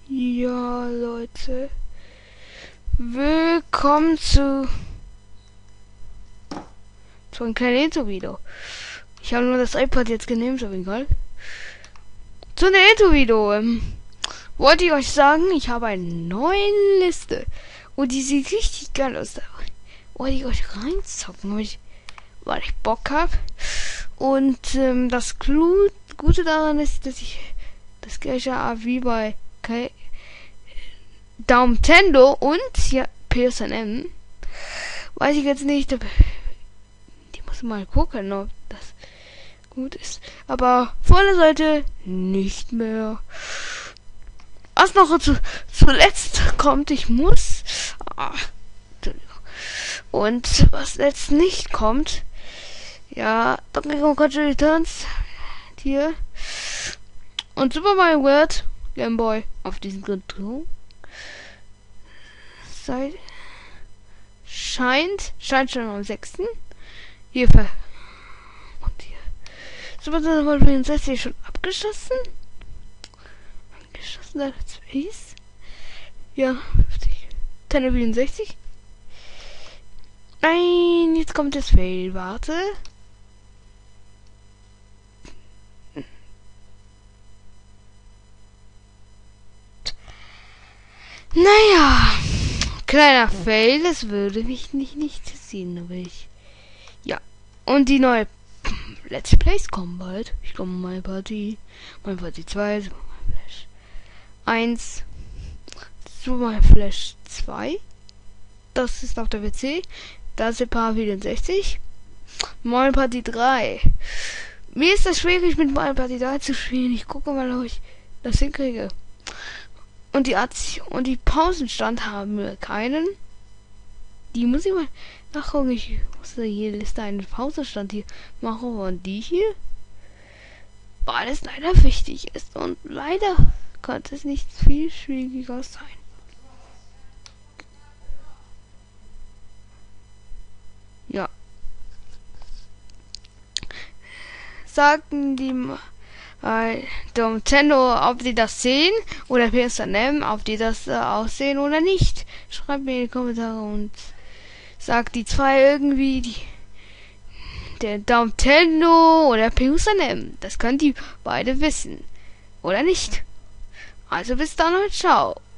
Ja, Leute. Willkommen zu einem kleinen Intro-Video. Ich habe nur das iPad jetzt genommen, aber egal. Zu einem Intro-Video. Wollte ich euch sagen, ich habe eine neue Liste. Und die sieht richtig geil aus. Da wollte ich euch reinzocken, weil ich Bock habe. Und das Gute daran ist, dass ich das gleiche habe wie bei Nintendo und ja, PSN. Weiß ich jetzt nicht. Die muss mal gucken, ob das gut ist. Aber vor der Seite nicht mehr. Was noch zuletzt kommt, ich muss. Und was jetzt nicht kommt, ja, Donkey Kong Country Returns hier und Super Mario World Game Boy auf diesen Controller scheint schon am 6. Hier und hier Super Mario 64 schon abgeschlossen. Let's Face. Ja, 50. Nintendo 64. Nein, jetzt kommt das Fail. Warte. Naja, kleiner Fail, das würde mich nicht ziehen, aber ich. Ja, und die neue Let's Plays kommen bald. Ich komme Mario Party 2, Super Mario Flash 1, Super Mario Flash 2. Das ist auf der PC. Das ist Super 64. Mario Party 3. Mir ist das schwierig mit Mario Party 3 zu spielen. Ich gucke mal, ob ich das hinkriege. Und die Pausenstand haben wir keinen. Die muss ich mal nachgucken. Ich muss hier Liste einen Pausenstand hier machen. Und die hier, weil es leider wichtig ist. Und leider könnte es nicht viel schwieriger sein. Ja. Sagten die Nintendo, ob die das sehen, oder PSN, ob die das aussehen oder nicht. Schreibt mir in die Kommentare und sagt die zwei irgendwie, der Nintendo oder PSN. Das könnt ihr beide wissen. Oder nicht. Also bis dann und ciao.